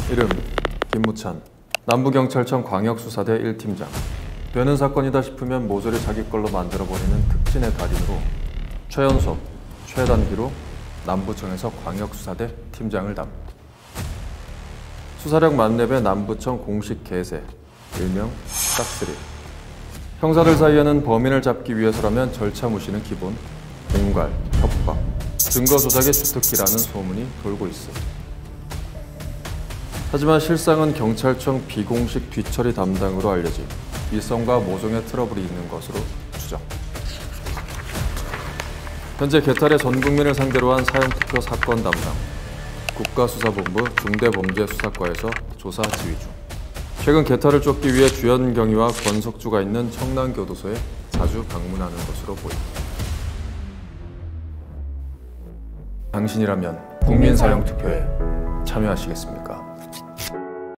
이름 김무찬, 남부경찰청 광역수사대 1팀장. 되는 사건이다 싶으면 모조리 자기 걸로 만들어버리는 특진의 달인으로 최연소, 최단기로 남부청에서 광역수사대 팀장을 담. 수사력 만렙의 남부청 공식 개세, 일명 싹쓸이. 형사들 사이에는 범인을 잡기 위해서라면 절차 무시는 기본, 공갈, 협박, 증거 조작의 주특기라는 소문이 돌고 있어. 하지만 실상은 경찰청 비공식 뒤처리 담당으로 알려진 일선과 모종의 트러블이 있는 것으로 추정. 현재 개탈의 전 국민을 상대로 한 사형투표 사건 담당, 국가수사본부 중대범죄수사과에서 조사 지휘 중. 최근 개탈을 쫓기 위해 주연 경위와 권석주가 있는 청남교도소에 자주 방문하는 것으로 보인다. 당신이라면 국민사형투표에 참여하시겠습니까?